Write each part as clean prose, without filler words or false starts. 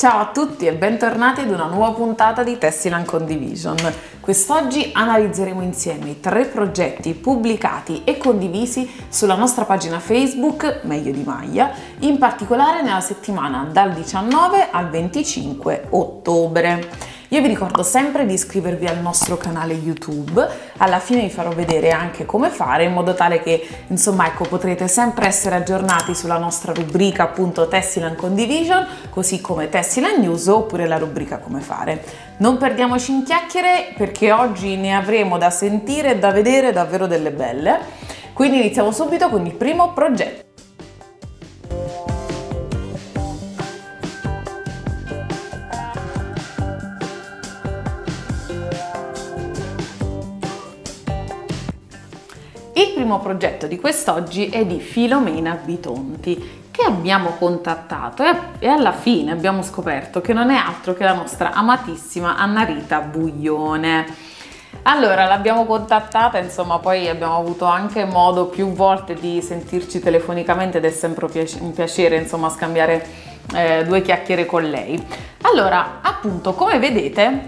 Ciao a tutti e bentornati ad una nuova puntata di Tessiland Condivision. Quest'oggi analizzeremo insieme i 3 progetti pubblicati e condivisi sulla nostra pagina Facebook Meglio di Maglia, in particolare nella settimana dal 19 al 25 ottobre. Io vi ricordo sempre di iscrivervi al nostro canale YouTube, alla fine vi farò vedere anche come fare, in modo tale che potrete sempre essere aggiornati sulla nostra rubrica appunto Tessiland Condivision, così come Tessiland News oppure la rubrica Come fare. Non perdiamoci in chiacchiere perché oggi ne avremo da sentire e da vedere davvero delle belle. Quindi iniziamo subito con il primo progetto. Il primo progetto di quest'oggi è di Filomena Bitonti, che abbiamo contattato e alla fine abbiamo scoperto che non è altro che la nostra amatissima Annarita Buglione. Allora l'abbiamo contattata, poi abbiamo avuto anche modo più volte di sentirci telefonicamente ed è sempre un piacere scambiare 2 chiacchiere con lei. Allora, appunto, come vedete,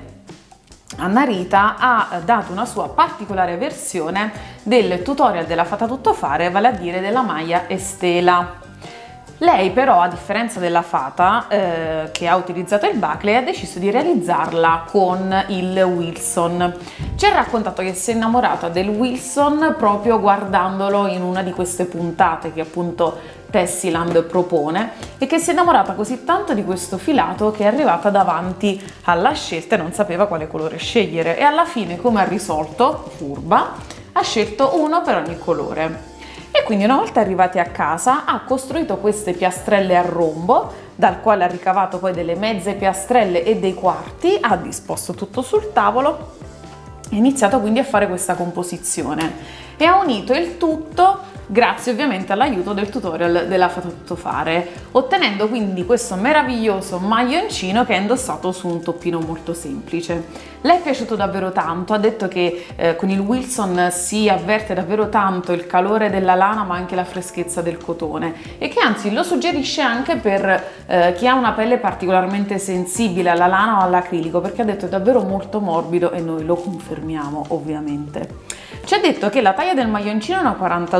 Annarita ha dato una sua particolare versione del tutorial della Fata Tutto Fare, vale a dire della maglia Estela. Lei però, a differenza della Fata che ha utilizzato il buckley, ha deciso di realizzarla con il Wilson. Ci ha raccontato che si è innamorata del Wilson proprio guardandolo in una di queste puntate che appunto Tessiland propone, e che si è innamorata così tanto di questo filato che è arrivata davanti alla scelta e non sapeva quale colore scegliere, e alla fine, come ha risolto, furba, ha scelto uno per ogni colore. E quindi una volta arrivati a casa ha costruito queste piastrelle a rombo, dal quale ha ricavato poi delle mezze piastrelle e dei quarti, ha disposto tutto sul tavolo e ha iniziato quindi a fare questa composizione e ha unito il tutto grazie ovviamente all'aiuto del tutorial della Fata Tutto Fare, ottenendo quindi questo meraviglioso maglioncino che è indossato su un toppino molto semplice. Le è piaciuto davvero tanto, ha detto che con il Wilson si avverte davvero tanto il calore della lana ma anche la freschezza del cotone, e che anzi lo suggerisce anche per chi ha una pelle particolarmente sensibile alla lana o all'acrilico, perché ha detto è davvero molto morbido e noi lo confermiamo ovviamente. Ci ha detto che la taglia del maglioncino è una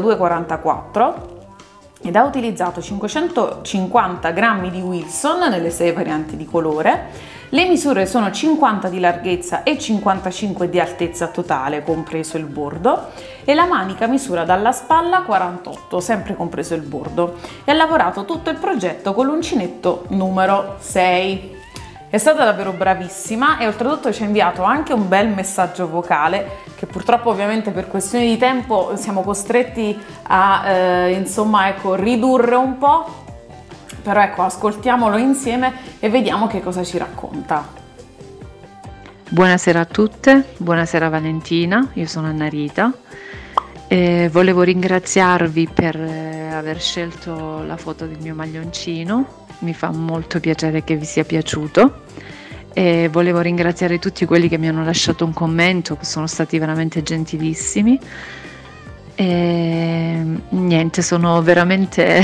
42-44 ed ha utilizzato 550 grammi di Wilson nelle 6 varianti di colore. Le misure sono 50 di larghezza e 55 di altezza totale, compreso il bordo, e la manica misura dalla spalla 48, sempre compreso il bordo, e ha lavorato tutto il progetto con l'uncinetto numero 6. È stata davvero bravissima e oltretutto ci ha inviato anche un bel messaggio vocale che purtroppo ovviamente per questioni di tempo siamo costretti a ridurre un po', però ecco, ascoltiamolo insieme e vediamo che cosa ci racconta. Buonasera a tutte, buonasera Valentina, io sono Annarita e volevo ringraziarvi per aver scelto la foto del mio maglioncino. Mi fa molto piacere che vi sia piaciuto e volevo ringraziare tutti quelli che mi hanno lasciato un commento, che sono stati veramente gentilissimi, e niente, sono veramente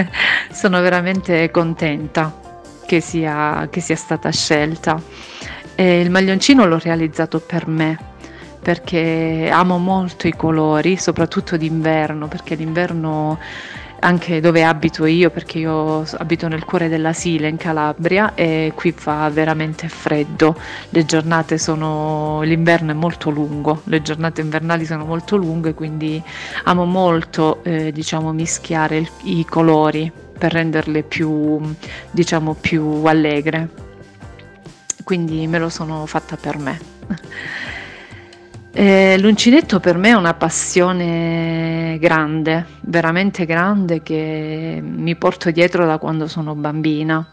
contenta che sia stata scelta. E il maglioncino l'ho realizzato per me, perché amo molto i colori, soprattutto d'inverno, perché l'inverno anche dove abito io, perché io abito nel cuore della Sile in Calabria e qui fa veramente freddo, l'inverno è molto lungo, le giornate invernali sono molto lunghe, quindi amo molto mischiare i colori per renderle più allegre, quindi me lo sono fatta per me. L'uncinetto per me è una passione grande, veramente grande, che mi porto dietro da quando sono bambina.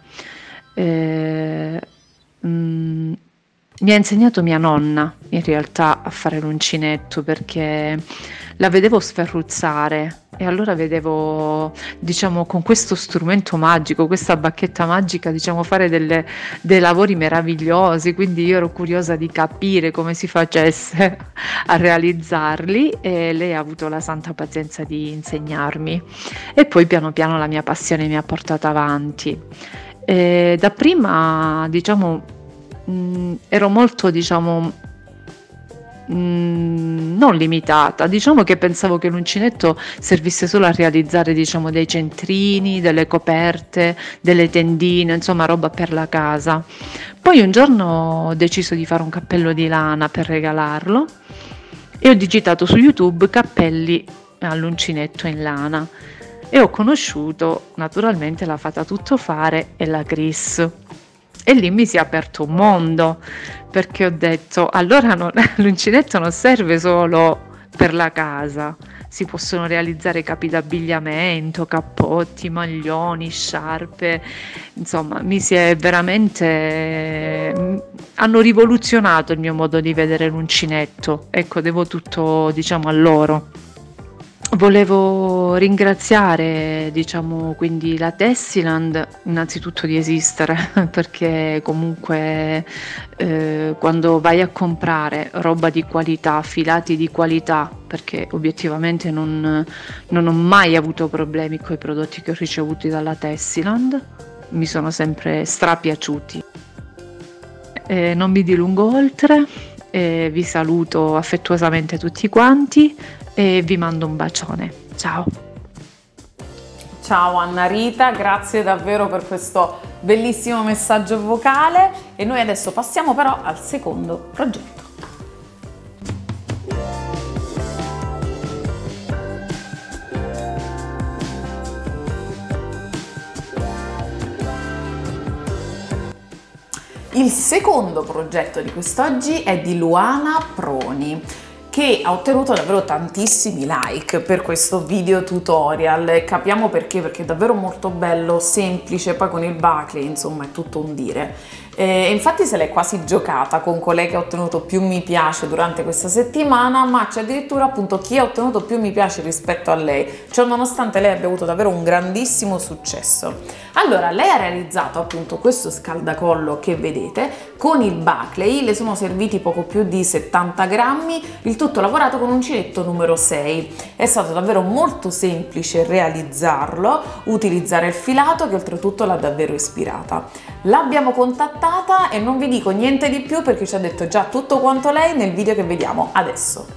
Mi ha insegnato mia nonna in realtà a fare l'uncinetto, perché la vedevo sferruzzare e allora vedevo, con questo strumento magico, questa bacchetta magica, fare dei lavori meravigliosi, quindi io ero curiosa di capire come si facesse a realizzarli e lei ha avuto la santa pazienza di insegnarmi, e poi piano piano la mia passione mi ha portata avanti. Dapprima, diciamo, ero molto, diciamo, non limitata, diciamo che pensavo che l'uncinetto servisse solo a realizzare, diciamo, dei centrini, delle coperte, delle tendine, insomma roba per la casa. Poi un giorno ho deciso di fare un cappello di lana per regalarlo e ho digitato su YouTube cappelli all'uncinetto in lana e ho conosciuto naturalmente la Fata Tuttofare e la Chris. E lì mi si è aperto un mondo, perché ho detto, allora l'uncinetto non serve solo per la casa, si possono realizzare capi d'abbigliamento, cappotti, maglioni, sciarpe, insomma, mi si è veramente... hanno rivoluzionato il mio modo di vedere l'uncinetto, ecco, devo tutto, diciamo, a loro. Volevo ringraziare, diciamo, quindi la Tessiland innanzitutto di esistere, perché comunque quando vai a comprare roba di qualità, filati di qualità, perché obiettivamente non ho mai avuto problemi con i prodotti che ho ricevuti dalla Tessiland, mi sono sempre strapiaciuti. Non mi dilungo oltre, vi saluto affettuosamente tutti quanti e vi mando un bacione. Ciao! Ciao Anna Rita, grazie davvero per questo bellissimo messaggio vocale e noi adesso passiamo però al secondo progetto. Il secondo progetto di quest'oggi è di Luana Proni, che ha ottenuto davvero tantissimi like per questo video tutorial. Capiamo perché è davvero molto bello, semplice, poi con il bucle, insomma è tutto un dire. Infatti se l'è quasi giocata con colei che ha ottenuto più mi piace durante questa settimana, ma c'è addirittura appunto chi ha ottenuto più mi piace rispetto a lei, cioè nonostante lei abbia avuto davvero un grandissimo successo. Allora, lei ha realizzato appunto questo scaldacollo che vedete con il buckley, le sono serviti poco più di 70 grammi, il tutto lavorato con uncinetto numero 6. È stato davvero molto semplice realizzarlo, utilizzare il filato che oltretutto l'ha davvero ispirata. L'abbiamo contattata e non vi dico niente di più perché ci ha detto già tutto quanto lei nel video che vediamo adesso.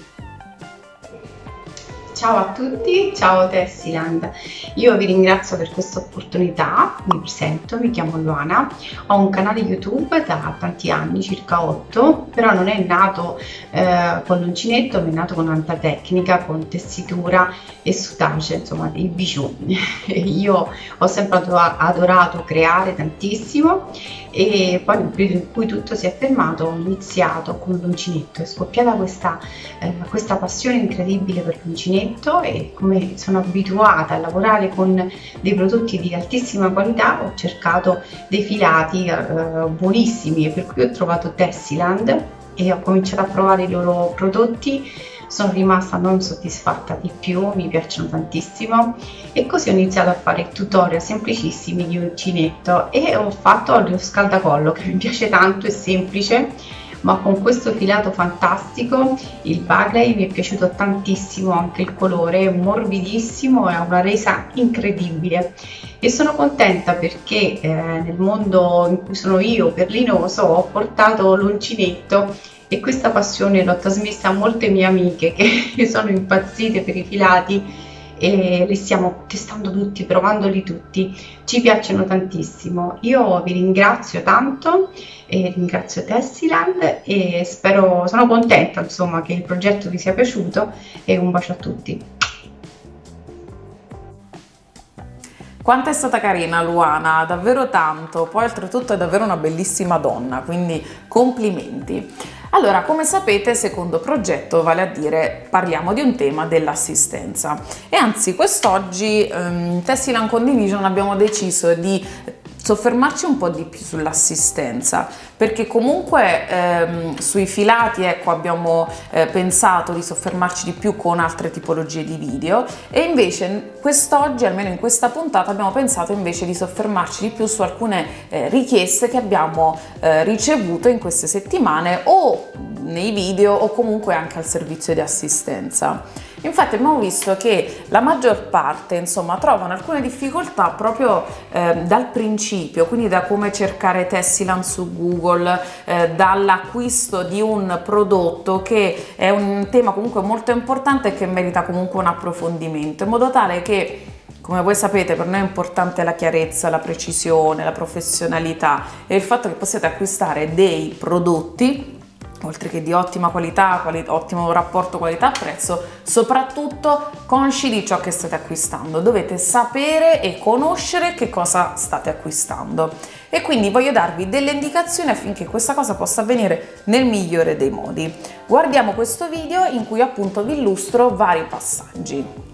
Ciao a tutti, ciao Tessiland, io vi ringrazio per questa opportunità, mi presento, mi chiamo Luana, ho un canale YouTube da tanti anni, circa 8, però non è nato con l'uncinetto, ma è nato con tanta tecnica, con tessitura e soutage, insomma dei bijou. Io ho sempre adorato creare tantissimo e poi nel periodo in cui tutto si è fermato ho iniziato con l'uncinetto, è scoppiata questa passione incredibile per l'uncinetto e come sono abituata a lavorare con dei prodotti di altissima qualità ho cercato dei filati buonissimi e per cui ho trovato Tessiland e ho cominciato a provare i loro prodotti. Sono rimasta non soddisfatta di più, mi piacciono tantissimo e così ho iniziato a fare tutorial semplicissimi di uncinetto e ho fatto lo scaldacollo che mi piace tanto, è semplice ma con questo filato fantastico. Il buckley mi è piaciuto tantissimo, anche il colore è morbidissimo e ha una resa incredibile e sono contenta perché nel mondo in cui sono io, berlinoso, ho portato l'uncinetto e questa passione l'ho trasmessa a molte mie amiche che sono impazzite per i filati e li stiamo testando tutti, provandoli tutti, ci piacciono tantissimo. Io vi ringrazio tanto e ringrazio Tessiland e sono contenta insomma che il progetto vi sia piaciuto e un bacio a tutti. Quanto è stata carina Luana, davvero tanto, poi oltretutto è davvero una bellissima donna, quindi complimenti. Allora, come sapete, secondo progetto, vale a dire, parliamo di un tema dell'assistenza e anzi quest'oggi in Tessiland Condivision abbiamo deciso di soffermarci un po' di più sull'assistenza perché comunque sui filati ecco abbiamo pensato di soffermarci di più con altre tipologie di video e invece quest'oggi, almeno in questa puntata, abbiamo pensato invece di soffermarci di più su alcune richieste che abbiamo ricevuto in queste settimane o nei video o comunque anche al servizio di assistenza. Infatti abbiamo visto che la maggior parte, insomma, trovano alcune difficoltà proprio dal principio, quindi da come cercare Tessiland su Google, dall'acquisto di un prodotto, che è un tema comunque molto importante e che merita comunque un approfondimento, in modo tale che, come voi sapete, per noi è importante la chiarezza, la precisione, la professionalità e il fatto che possiate acquistare dei prodotti oltre che di ottima qualità, ottimo rapporto qualità-prezzo, soprattutto consci di ciò che state acquistando. Dovete sapere e conoscere che cosa state acquistando. E quindi voglio darvi delle indicazioni affinché questa cosa possa avvenire nel migliore dei modi. Guardiamo questo video in cui appunto vi illustro vari passaggi.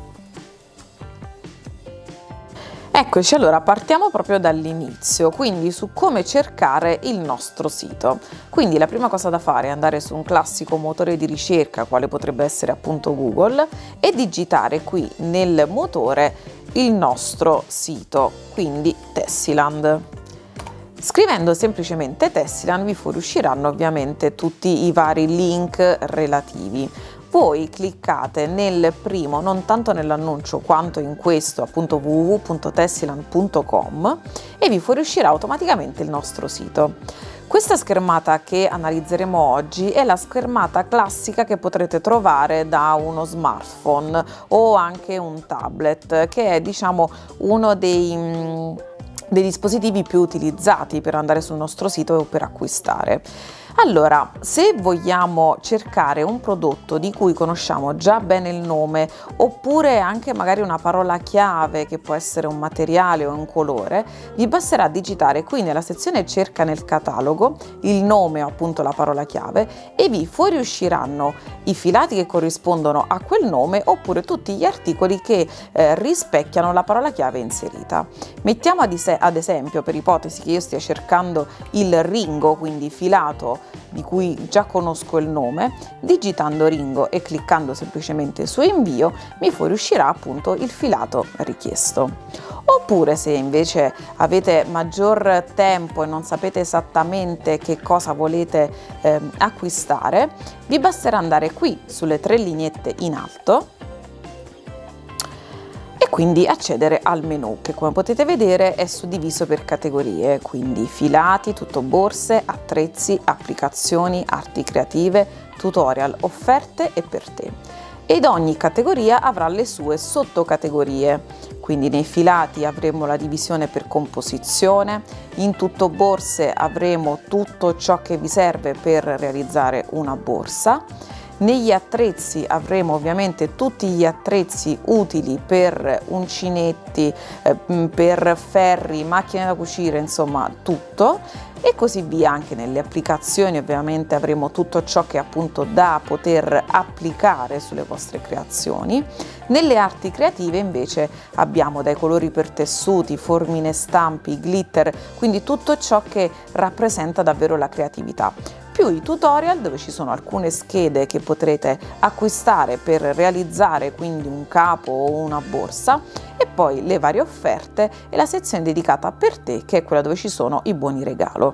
Eccoci, allora partiamo proprio dall'inizio, quindi su come cercare il nostro sito. Quindi la prima cosa da fare è andare su un classico motore di ricerca, quale potrebbe essere appunto Google, e digitare qui nel motore il nostro sito, quindi Tessiland. Scrivendo semplicemente Tessiland vi fuoriusciranno ovviamente tutti i vari link relativi. Voi cliccate nel primo, non tanto nell'annuncio quanto in questo, appunto www.tessiland.com, e vi fuoriuscirà automaticamente il nostro sito. Questa schermata che analizzeremo oggi è la schermata classica che potrete trovare da uno smartphone o anche un tablet, che è, diciamo, uno dei dispositivi più utilizzati per andare sul nostro sito o per acquistare. Allora, se vogliamo cercare un prodotto di cui conosciamo già bene il nome, oppure anche magari una parola chiave che può essere un materiale o un colore, vi basterà digitare qui nella sezione cerca nel catalogo il nome o appunto la parola chiave e vi fuoriusciranno i filati che corrispondono a quel nome oppure tutti gli articoli che rispecchiano la parola chiave inserita. Mettiamo ad esempio, per ipotesi che io stia cercando il Ringo, quindi filato di cui già conosco il nome, digitando Ringo e cliccando semplicemente su invio mi fuoriuscirà appunto il filato richiesto. Oppure, se invece avete maggior tempo e non sapete esattamente che cosa volete acquistare, vi basterà andare qui sulle tre lineette in alto e quindi accedere al menu, che come potete vedere è suddiviso per categorie, quindi filati, tutto borse, attrezzi, applicazioni, arti creative, tutorial, offerte e per te. Ed ogni categoria avrà le sue sottocategorie, quindi nei filati avremo la divisione per composizione, in tutto borse avremo tutto ciò che vi serve per realizzare una borsa. Negli attrezzi avremo ovviamente tutti gli attrezzi utili per uncinetti, per ferri, macchine da cucire, insomma tutto, e così via. Anche nelle applicazioni ovviamente avremo tutto ciò che è appunto da poter applicare sulle vostre creazioni. Nelle arti creative invece abbiamo dai colori per tessuti, formine, stampi, glitter, quindi tutto ciò che rappresenta davvero la creatività, più i tutorial dove ci sono alcune schede che potrete acquistare per realizzare quindi un capo o una borsa, e poi le varie offerte e la sezione dedicata per te, che è quella dove ci sono i buoni regalo.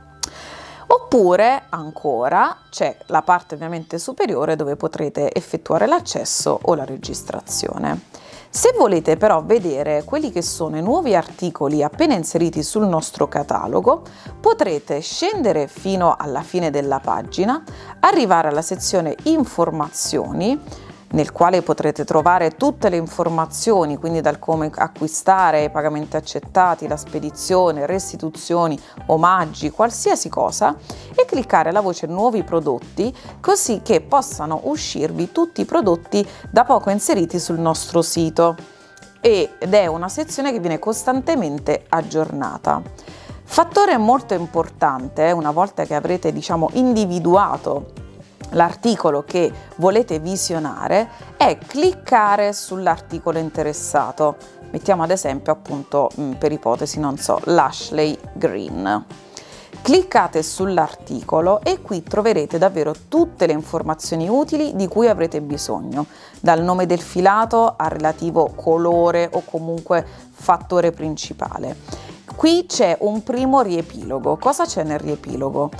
Oppure ancora c'è la parte ovviamente superiore dove potrete effettuare l'accesso o la registrazione. Se volete però vedere quelli che sono i nuovi articoli appena inseriti sul nostro catalogo, potrete scendere fino alla fine della pagina, arrivare alla sezione informazioni, nel quale potrete trovare tutte le informazioni, quindi dal come acquistare, i pagamenti accettati, la spedizione, restituzioni, omaggi, qualsiasi cosa, e cliccare la voce nuovi prodotti, così che possano uscirvi tutti i prodotti da poco inseriti sul nostro sito, ed è una sezione che viene costantemente aggiornata. Fattore molto importante, una volta che avrete, diciamo, individuato l'articolo che volete visionare, è cliccare sull'articolo interessato. Mettiamo ad esempio appunto, per ipotesi, non so, l'Ashley Green. Cliccate sull'articolo e qui troverete davvero tutte le informazioni utili di cui avrete bisogno, dal nome del filato al relativo colore o comunque fattore principale. Qui c'è un primo riepilogo. Cosa c'è nel riepilogo?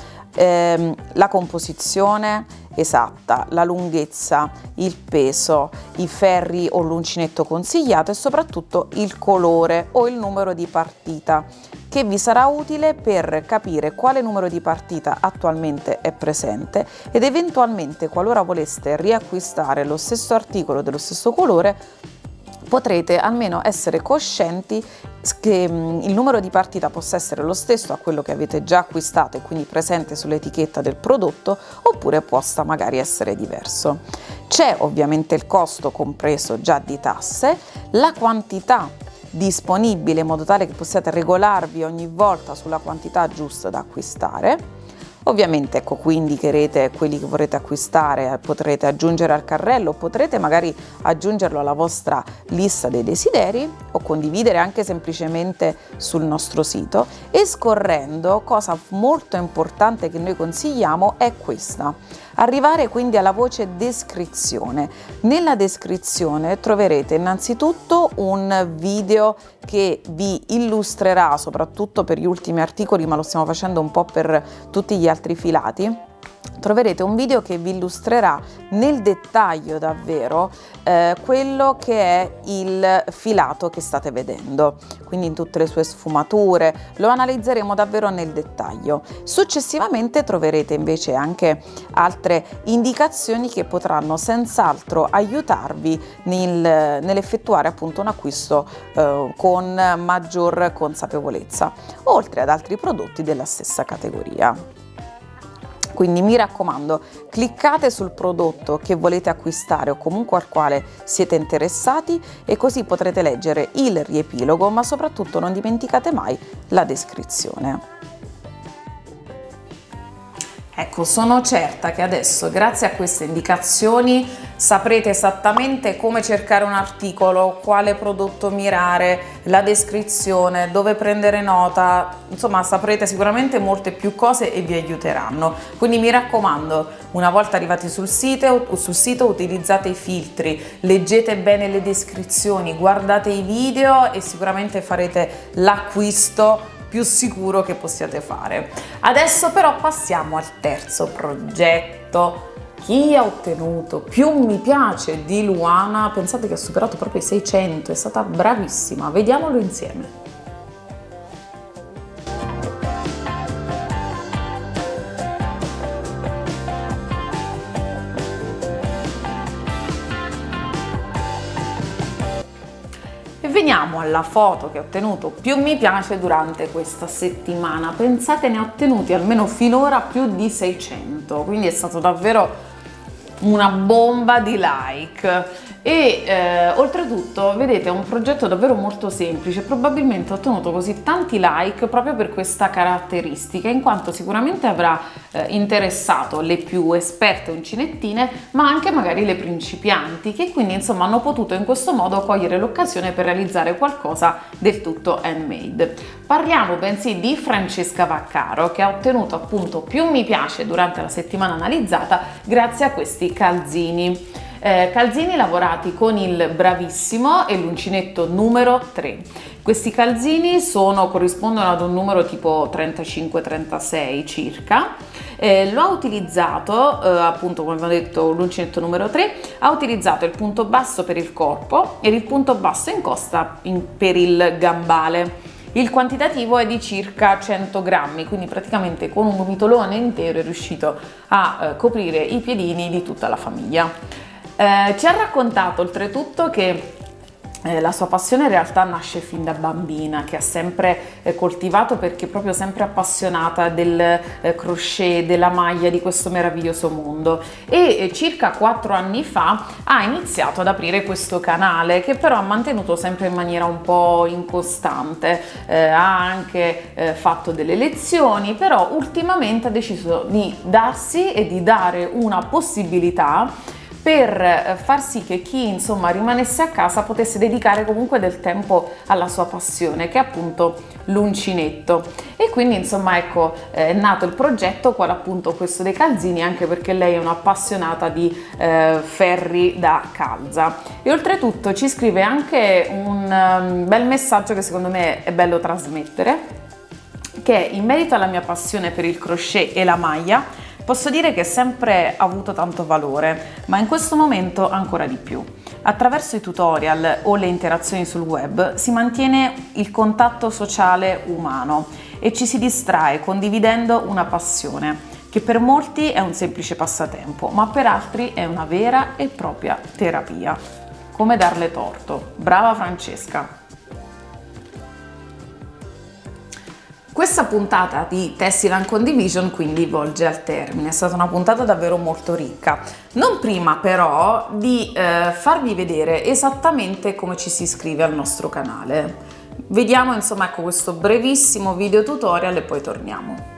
La composizione esatta, la lunghezza, il peso, i ferri o l'uncinetto consigliato e soprattutto il colore o il numero di partita, che vi sarà utile per capire quale numero di partita attualmente è presente ed eventualmente, qualora voleste riacquistare lo stesso articolo dello stesso colore, potrete almeno essere coscienti che il numero di partita possa essere lo stesso a quello che avete già acquistato e quindi presente sull'etichetta del prodotto, oppure possa magari essere diverso. C'è ovviamente il costo compreso già di tasse, la quantità disponibile in modo tale che possiate regolarvi ogni volta sulla quantità giusta da acquistare. Ovviamente, ecco, qui indicherete quelli che vorrete acquistare, potrete aggiungere al carrello, potrete magari aggiungerlo alla vostra lista dei desideri o condividere anche semplicemente sul nostro sito. E scorrendo, cosa molto importante che noi consigliamo è questa: arrivare quindi alla voce descrizione. Nella descrizione troverete innanzitutto un video che vi illustrerà, soprattutto per gli ultimi articoli, ma lo stiamo facendo un po' per tutti gli altri filati. Troverete un video che vi illustrerà nel dettaglio davvero quello che è il filato che state vedendo, quindi in tutte le sue sfumature, lo analizzeremo davvero nel dettaglio. Successivamente troverete invece anche altre indicazioni che potranno senz'altro aiutarvi nell'effettuare appunto un acquisto con maggior consapevolezza, oltre ad altri prodotti della stessa categoria. Quindi mi raccomando, cliccate sul prodotto che volete acquistare o comunque al quale siete interessati e così potrete leggere il riepilogo, ma soprattutto non dimenticate mai la descrizione. Ecco, sono certa che adesso, grazie a queste indicazioni, saprete esattamente come cercare un articolo, quale prodotto mirare, la descrizione, dove prendere nota, insomma saprete sicuramente molte più cose e vi aiuteranno. Quindi mi raccomando, una volta arrivati sul sito utilizzate i filtri, leggete bene le descrizioni, guardate i video e sicuramente farete l'acquisto più sicuro che possiate fare. Adesso però passiamo al terzo progetto. Chi ha ottenuto più mi piace di Luana? Pensate che ha superato proprio i 600, è stata bravissima, vediamolo insieme. Veniamo alla foto che ha ottenuto più mi piace durante questa settimana. Pensate, ne ha ottenuti almeno finora più di 600, quindi è stato davvero una bomba di like. E oltretutto vedete è un progetto davvero molto semplice, probabilmente ha ottenuto così tanti like proprio per questa caratteristica, in quanto sicuramente avrà interessato le più esperte uncinettine, ma anche magari le principianti, che quindi insomma hanno potuto in questo modo cogliere l'occasione per realizzare qualcosa del tutto handmade. Parliamo bensì di Francesca Vaccaro, che ha ottenuto appunto più mi piace durante la settimana analizzata grazie a questi calzini. Calzini lavorati con il Bravissimo e l'uncinetto numero 3. Questi calzini corrispondono ad un numero tipo 35-36 circa. Lo ha utilizzato appunto, come abbiamo detto, l'uncinetto numero 3 ha utilizzato il punto basso per il corpo e il punto basso in costa per il gambale. Il quantitativo è di circa 100 grammi, quindi praticamente con un gomitolone intero è riuscito a coprire i piedini di tutta la famiglia. Ci ha raccontato oltretutto che la sua passione in realtà nasce fin da bambina, che ha sempre coltivato perché è proprio sempre appassionata del crochet, della maglia, di questo meraviglioso mondo, e circa 4 anni fa ha iniziato ad aprire questo canale che però ha mantenuto sempre in maniera un po' incostante, ha anche fatto delle lezioni, però ultimamente ha deciso di darsi e di dare una possibilità per far sì che chi insomma rimanesse a casa potesse dedicare comunque del tempo alla sua passione, che è appunto l'uncinetto. E quindi insomma ecco, è nato il progetto, quale appunto questo dei calzini, anche perché lei è un'appassionata di ferri da calza. E oltretutto ci scrive anche un bel messaggio che secondo me è bello trasmettere, che in merito alla mia passione per il crochet e la maglia posso dire che è sempre avuto tanto valore, ma in questo momento ancora di più. Attraverso i tutorial o le interazioni sul web si mantiene il contatto sociale umano e ci si distrae condividendo una passione che per molti è un semplice passatempo, ma per altri è una vera e propria terapia. Come darle torto. Brava Francesca! Questa puntata di Tessiland Condivision quindi volge al termine, è stata una puntata davvero molto ricca. Non prima però di farvi vedere esattamente come ci si iscrive al nostro canale. Vediamo insomma ecco questo brevissimo video tutorial e poi torniamo.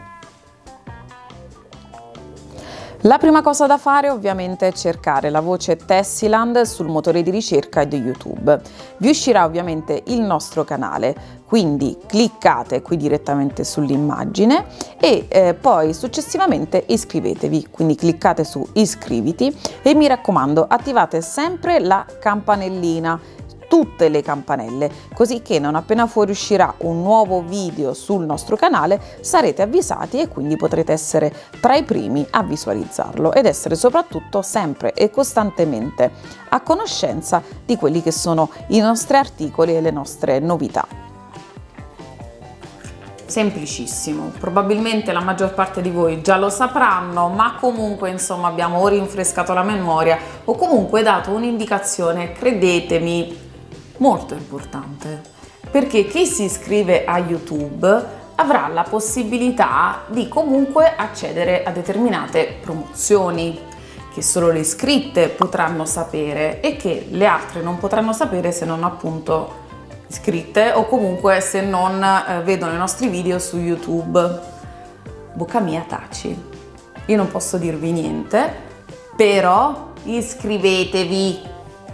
La prima cosa da fare ovviamente è cercare la voce Tessiland sul motore di ricerca di YouTube. Vi uscirà ovviamente il nostro canale, quindi cliccate qui direttamente sull'immagine e poi successivamente iscrivetevi, quindi cliccate su iscriviti e mi raccomando attivate sempre la campanellina, tutte le campanelle, così che non appena fuoriuscirà un nuovo video sul nostro canale sarete avvisati e quindi potrete essere tra i primi a visualizzarlo ed essere soprattutto sempre e costantemente a conoscenza di quelli che sono i nostri articoli e le nostre novità. Semplicissimo, probabilmente la maggior parte di voi già lo sapranno, ma comunque insomma abbiamo o rinfrescato la memoria o comunque dato un'indicazione, credetemi, molto importante, perché chi si iscrive a YouTube avrà la possibilità di comunque accedere a determinate promozioni che solo le iscritte potranno sapere e che le altre non potranno sapere se non appunto iscritte o comunque se non vedono i nostri video su YouTube. Bocca mia, taci. Io non posso dirvi niente, però iscrivetevi.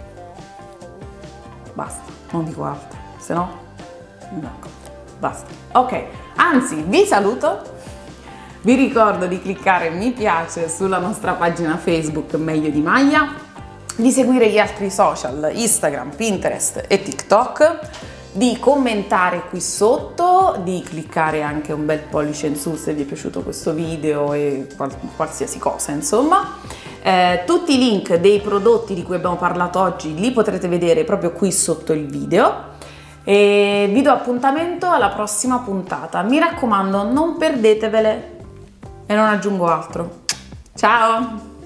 Basta, non dico altro, se no, ecco, basta. Ok, anzi, vi saluto, vi ricordo di cliccare mi piace sulla nostra pagina Facebook Meglio di Maglia, di seguire gli altri social, Instagram, Pinterest e TikTok, di commentare qui sotto, di cliccare anche un bel pollice in su se vi è piaciuto questo video e qualsiasi cosa, insomma. Tutti i link dei prodotti di cui abbiamo parlato oggi li potrete vedere proprio qui sotto il video e vi do appuntamento alla prossima puntata. Mi raccomando, non perdetevele e non aggiungo altro. Ciao!